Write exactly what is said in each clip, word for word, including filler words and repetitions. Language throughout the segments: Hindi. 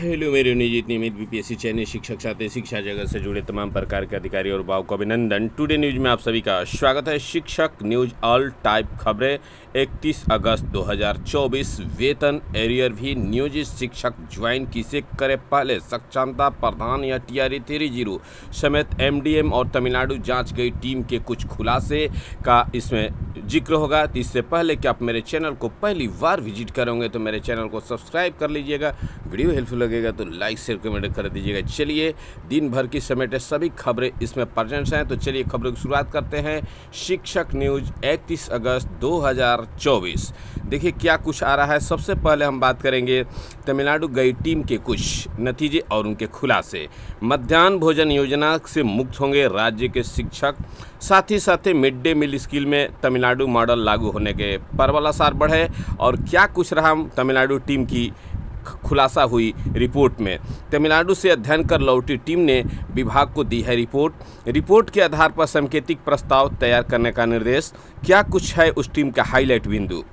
हेलो मेरे नियमित नियमित बीपीएससी चयनित शिक्षक साथी शिक्षा जगत से जुड़े तमाम प्रकार के अधिकारी और भाव को अभिनंदन। टुडे न्यूज में आप सभी का स्वागत है। शिक्षक न्यूज ऑल टाइप खबरें इकतीस अगस्त दो हज़ार चौबीस। वेतन एरियर भी नियोजित शिक्षक ज्वाइन किसे करे पहले, सक्षमता प्रधान या टीआरई थ्री जीरो समेत एमडीएम और तमिलनाडु जांच गई टीम के कुछ खुलासे का इसमें जिक्र होगा। तो इससे पहले कि आप मेरे चैनल को पहली बार विजिट करोगे तो मेरे चैनल को सब्सक्राइब कर लीजिएगा। वीडियो हेल्पफुल लगेगा तो लाइक शेयर कमेंट कर दीजिएगा। चलिए दिन भर की समेटे सभी खबरें इसमें प्रेजेंट हैं, तो चलिए खबरों की शुरुआत करते हैं। शिक्षक न्यूज इकतीस अगस्त दो हज़ार चौबीस। देखिए क्या कुछ आ रहा है। सबसे पहले हम बात करेंगे तमिलनाडु गई टीम के कुछ नतीजे और उनके खुलासे। मध्याह्न भोजन योजना से मुक्त होंगे राज्य के शिक्षक, साथ ही साथ मिड डे मील स्कीम में तमिलनाडु मॉडल लागू होने के परवलासार बढ़े। और क्या कुछ रहा तमिलनाडु टीम की खुलासा हुई रिपोर्ट में। तमिलनाडु से अध्ययन कर लौटी टीम ने विभाग को दी है रिपोर्ट। रिपोर्ट के आधार पर सांकेतिक प्रस्ताव तैयार करने का निर्देश। क्या कुछ है उस टीम का हाईलाइट बिंदु।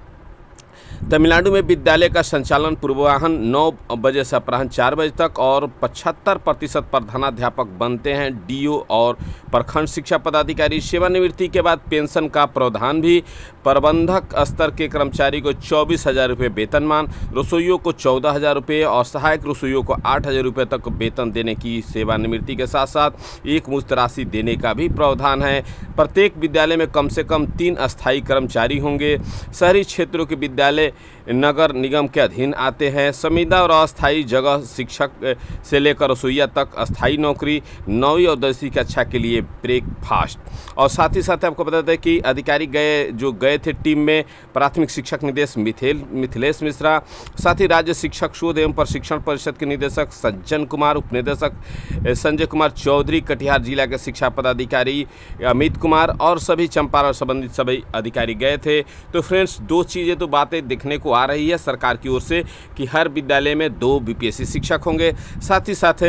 तमिलनाडु में विद्यालय का संचालन पूर्वाह्न नौ बजे से अपराह्न चार बजे तक और पचहत्तर प्रतिशत प्रधानाध्यापक बनते हैं डीओ और प्रखंड शिक्षा पदाधिकारी। सेवानिवृत्ति के बाद पेंशन का प्रावधान भी। प्रबंधक स्तर के कर्मचारी को चौबीस हज़ार रुपये वेतनमान, रसोइयों को चौदह हज़ार रुपये और सहायक रसोइयों को आठ हज़ार रुपये तक वेतन देने की सेवानिवृत्ति के साथ साथ एक मुश्त राशि देने का भी प्रावधान है। प्रत्येक विद्यालय में कम से कम तीन अस्थायी कर्मचारी होंगे। शहरी क्षेत्रों के विद्यालय नगर निगम के अधीन आते हैं। संविदा और अस्थायी जगह शिक्षक से लेकर रसोइया तक अस्थायी नौकरी। नौवीं और दसवीं कक्षा के लिए ब्रेकफास्ट। और साथ ही साथ आपको बता दें कि अधिकारी गए जो गए थे टीम में प्राथमिक शिक्षक निदेशक मिथिल मिथिलेश मिश्रा, साथ ही राज्य शिक्षक शोध एवं प्रशिक्षण परिषद के निदेशक सज्जन कुमार, उपनिदेशक संजय कुमार चौधरी, कटिहार जिला के शिक्षा पदाधिकारी अमित कुमार और सभी चंपारण संबंधित सभी अधिकारी गए थे। तो फ्रेंड्स दो चीज़ें तो बातें देखने को आ रही है सरकार की ओर से कि हर विद्यालय में दो बीपीएससी शिक्षक होंगे, साथ ही साथ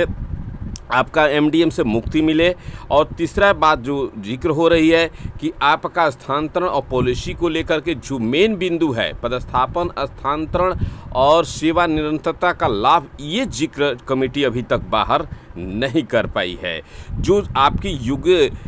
आपका एमडीएम से मुक्ति मिले। और तीसरा बात जो जिक्र हो रही है कि आपका स्थानांतरण और पॉलिसी को लेकर के जो मेन बिंदु है पदस्थापन, स्थानांतरण और सेवा निरंतरता का लाभ, ये जिक्र कमेटी अभी तक बाहर नहीं कर पाई है। जो आपकी युग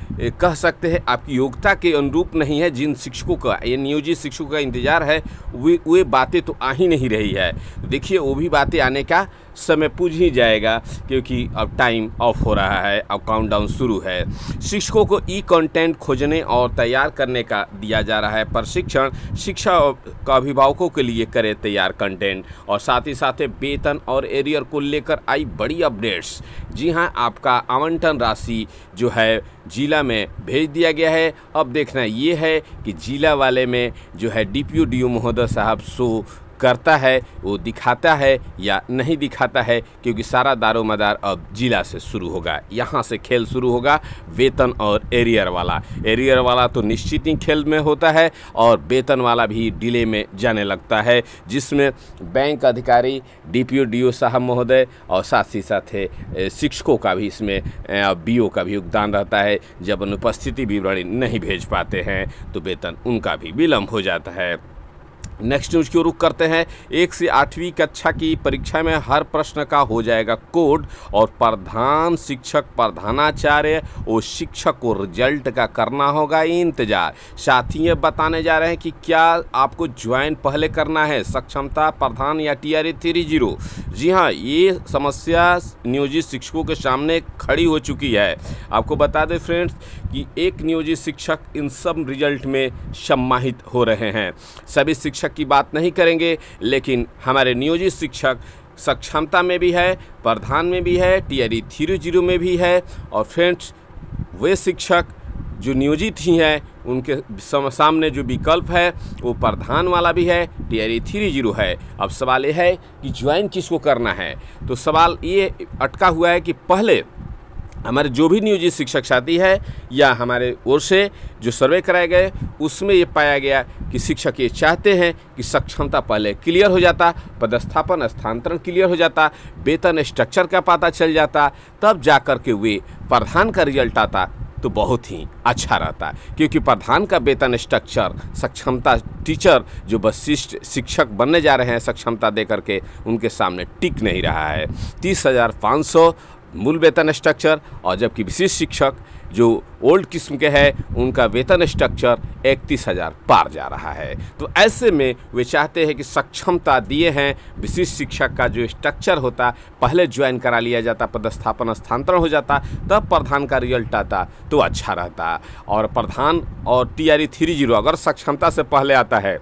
कह सकते हैं आपकी योग्यता के अनुरूप नहीं है, जिन शिक्षकों का ये नियोजित शिक्षकों का इंतजार है वे वे बातें तो आ ही नहीं रही है। देखिए वो भी बातें आने का समय पूछ ही जाएगा क्योंकि अब टाइम ऑफ हो रहा है, अब काउंटडाउन शुरू है। शिक्षकों को ई कंटेंट खोजने और तैयार करने का दिया जा रहा है प्रशिक्षण। शिक्षा का अभिभावकों के लिए करे तैयार कंटेंट। और साथ ही साथ वेतन और एरियर को लेकर आई बड़ी अपडेट्स। जी हाँ, आपका आवंटन राशि जो है जिला में भेज दिया गया है। अब देखना ये है कि जिला वाले में जो है डीपीओ डीओ महोदय साहब शो करता है, वो दिखाता है या नहीं दिखाता है, क्योंकि सारा दारोमदार अब जिला से शुरू होगा। यहाँ से खेल शुरू होगा वेतन और एरियर वाला। एरियर वाला तो निश्चित ही खेल में होता है और वेतन वाला भी डिले में जाने लगता है, जिसमें बैंक अधिकारी, डीपीओ डीओ साहब महोदय और साथ ही साथ शिक्षकों का भी इसमें बीओ का भी योगदान रहता है। जब अनुपस्थिति विवरणी नहीं भेज पाते हैं तो वेतन उनका भी विलम्ब हो जाता है। नेक्स्ट न्यूज की ओर रुख करते हैं। एक से आठवीं कक्षा की परीक्षा में हर प्रश्न का हो जाएगा कोड और प्रधान शिक्षक, प्रधानाचार्य और शिक्षक को रिजल्ट का करना होगा इंतजार। साथ ही ये बताने जा रहे हैं कि क्या आपको ज्वाइन पहले करना है, सक्षमता प्रधान या टीआरई थ्री जीरो। जी हाँ, ये समस्या नियोजित शिक्षकों के सामने खड़ी हो चुकी है। आपको बता दें फ्रेंड्स कि एक नियोजित शिक्षक इन सब रिजल्ट में सम्मानित हो रहे हैं। सभी शिक्षक की बात नहीं करेंगे, लेकिन हमारे नियोजित शिक्षक सक्षमता में भी है, प्रधान में भी है, टीआरई थ्री जीरो में भी है। और फ्रेंड्स वे शिक्षक जो नियोजित ही हैं उनके सामने जो विकल्प है वो प्रधान वाला भी है, टीआरई थ्री जीरो है। अब सवाल ये है कि ज्वाइन किसको करना है। तो सवाल ये अटका हुआ है कि पहले हमारे जो भी नियोजित शिक्षक साथी है या हमारे ओर से जो सर्वे कराए गए उसमें ये पाया गया कि शिक्षक ये चाहते हैं कि सक्षमता पहले क्लियर हो जाता, पदस्थापन स्थानांतरण क्लियर हो जाता, वेतन स्ट्रक्चर का पता चल जाता, तब जाकर के वे प्रधान का रिजल्ट आता, तो बहुत ही अच्छा रहता है, क्योंकि प्रधान का वेतन स्ट्रक्चर सक्षमता टीचर जो वरिष्ठ शिक्षक बनने जा रहे हैं सक्षमता दे करके उनके सामने टिक नहीं रहा है। तीस हज़ार पाँच सौ मूल वेतन स्ट्रक्चर, और जबकि विशिष्ट शिक्षक जो ओल्ड किस्म के हैं उनका वेतन स्ट्रक्चर इकतीस हज़ार पार जा रहा है। तो ऐसे में वे चाहते हैं कि सक्षमता दिए हैं विशिष्ट शिक्षक का जो स्ट्रक्चर होता पहले ज्वाइन करा लिया जाता, पदस्थापन स्थानांतरण हो जाता, तब प्रधान का रिजल्ट आता तो अच्छा रहता। और प्रधान और T R E three zero अगर सक्षमता से पहले आता है,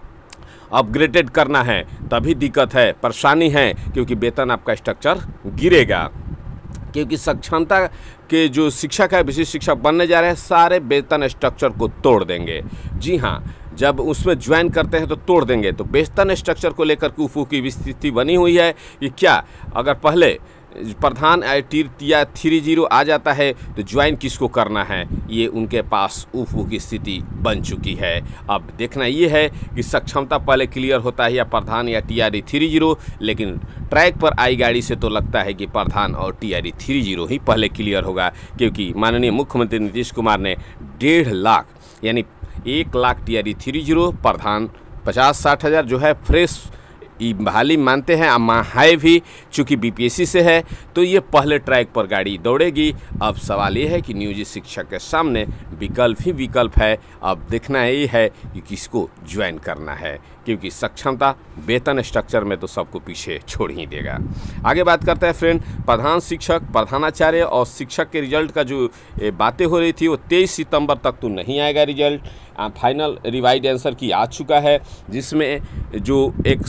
अपग्रेडेड करना है, तभी दिक्कत है, परेशानी है, क्योंकि वेतन आपका स्ट्रक्चर गिरेगा। क्योंकि सक्षमता के जो शिक्षक है विशिष्ट शिक्षक बनने जा रहे हैं सारे वेतन स्ट्रक्चर को तोड़ देंगे। जी हाँ, जब उसमें ज्वाइन करते हैं तो तोड़ देंगे। तो वेतन स्ट्रक्चर को लेकर के उफू की स्थिति बनी हुई है कि क्या अगर पहले प्रधान टी या थ्री जीरो आ जाता है तो ज्वाइन किसको करना है, ये उनके पास उफू की स्थिति बन चुकी है। अब देखना ये है कि सक्षमता पहले क्लियर होता है या प्रधान या T R E three zero, लेकिन ट्रैक पर आई गाड़ी से तो लगता है कि प्रधान और T R E three zero ही पहले क्लियर होगा, क्योंकि माननीय मुख्यमंत्री नीतीश कुमार ने डेढ़ लाख यानी एक lakh T R E three zero, प्रधान पचास साठ हज़ार जो है फ्रेश बहाली मानते हैं, अम्मा है भी, चूँकि बी पी एस सी से है तो ये पहले ट्रैक पर गाड़ी दौड़ेगी। अब सवाल ये है कि नियोजित शिक्षक के सामने विकल्प ही विकल्प है। अब देखना ये है कि किसको ज्वाइन करना है, क्योंकि सक्षमता वेतन स्ट्रक्चर में तो सबको पीछे छोड़ ही देगा। आगे बात करते हैं फ्रेंड, प्रधान शिक्षक, प्रधानाचार्य और शिक्षक के रिजल्ट का जो बातें हो रही थी वो तेईस सितंबर तक तो नहीं आएगा रिजल्ट। फाइनल रिवाइड आंसर की आ चुका है, जिसमें जो एक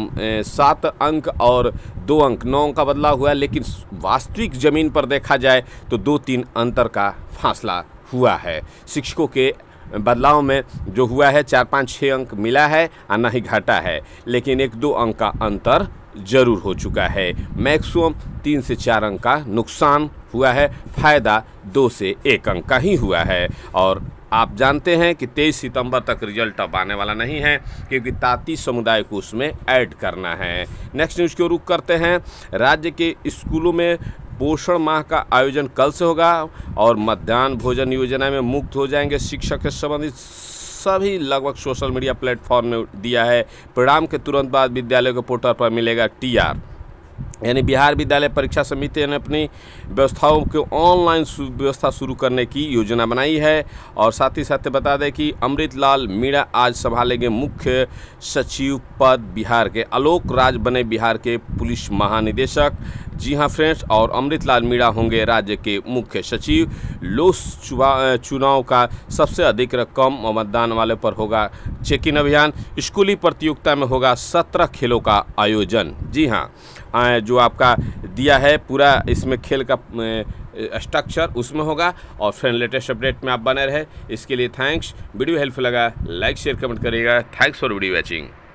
सात अंक और दो अंक नौ अंक का बदलाव हुआ है, लेकिन वास्तविक ज़मीन पर देखा जाए तो दो तीन अंतर का फासला हुआ है। शिक्षकों के बदलाव में जो हुआ है चार पाँच छः अंक मिला है और ना ही घटा है, लेकिन एक दो अंक का अंतर जरूर हो चुका है। मैक्सिमम तीन से चार अंक का नुकसान हुआ है, फ़ायदा दो से एक अंक का ही हुआ है। और आप जानते हैं कि तेईस सितंबर तक रिजल्ट अब आने वाला नहीं है, क्योंकि ताती समुदाय को उसमें ऐड करना है। नेक्स्ट न्यूज़ को रुख करते हैं। राज्य के स्कूलों में पोषण माह का आयोजन कल से होगा और मध्याह्न भोजन योजना में मुक्त हो जाएंगे शिक्षक से संबंधित सभी लगभग सोशल मीडिया प्लेटफॉर्म में दिया है। परिणाम के तुरंत बाद विद्यालय के पोर्टल पर मिलेगा टी आर, यानी बिहार विद्यालय परीक्षा समिति ने अपनी व्यवस्थाओं को ऑनलाइन व्यवस्था शुरू करने की योजना बनाई है। और साथ ही साथ बता दें कि अमृतलाल मीणा आज संभालेंगे मुख्य सचिव पद बिहार के, आलोक राज बने बिहार के पुलिस महानिदेशक। जी हाँ फ्रेंड्स, और अमृतलाल मीणा होंगे राज्य के मुख्य सचिव। लोकसभा चुनाव का सबसे अधिक रकम मतदान वाले पर होगा चेक इन अभियान। स्कूली प्रतियोगिता में होगा सत्रह खेलों का आयोजन। जी हाँ, जो आपका दिया है पूरा इसमें खेल का स्ट्रक्चर उसमें होगा। और फ्रेंड लेटेस्ट अपडेट में आप बने रहे, इसके लिए थैंक्स। वीडियो हेल्पफुल लगा लाइक शेयर कमेंट करिएगा। Thanks for video watching.